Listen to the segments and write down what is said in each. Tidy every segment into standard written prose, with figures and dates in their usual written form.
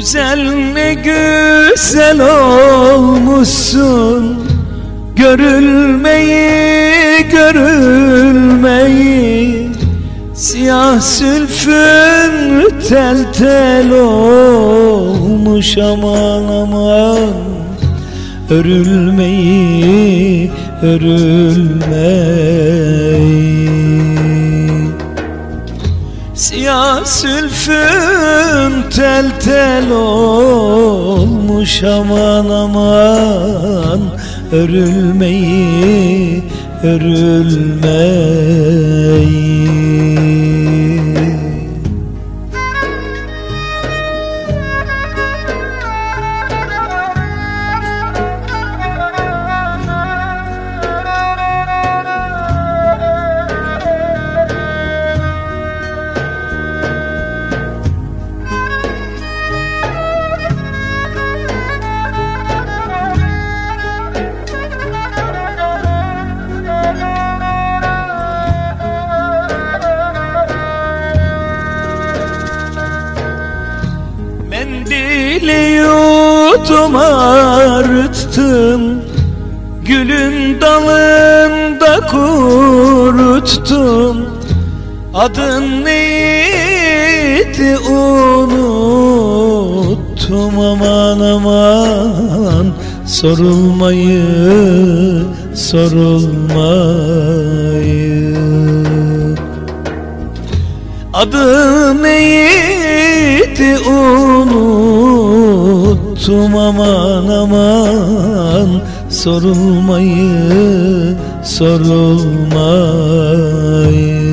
Güzel ne güzel olmuşsun, görülmeyi görülmeyi. Siyah zülfün tel tel olmuş, aman aman. Örülmeyi örülmeyi. Siyah zülfün tel tel olmuş, aman aman. Örülmeyi örülmeyi. Mendili yudum arttım, gülün dalında kuruttum. Adın neydi unuttum, aman aman. Sorulmayı sorulmayı. Adı neydi unuttum, aman aman. Sorulmayı sorulmayı.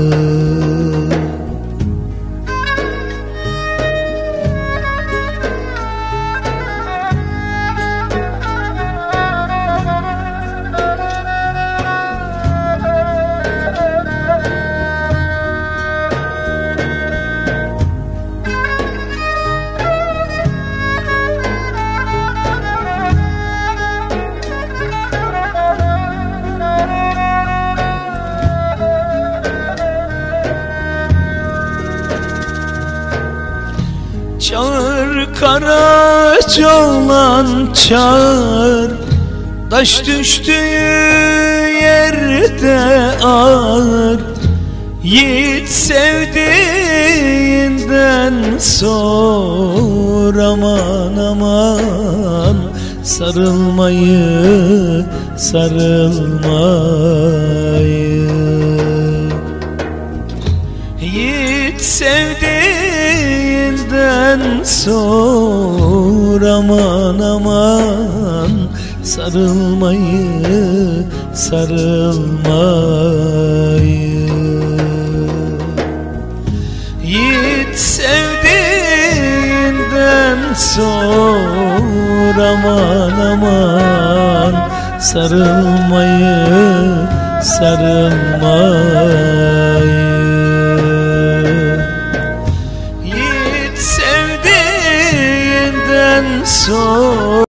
Çağır Karacaoğlan çağır, taş düştüğü yerde ağır. Yiğit sevdiğinden sor, aman aman. Sarılmayı sarılmayı. Yiğit sevdiğinden sor, aman aman. Sarılmayı sarılmayı. Yiğit sevdiğinden sor, aman aman. Sarılmayı sarılmayı. Yiğit sevdiğinden sor.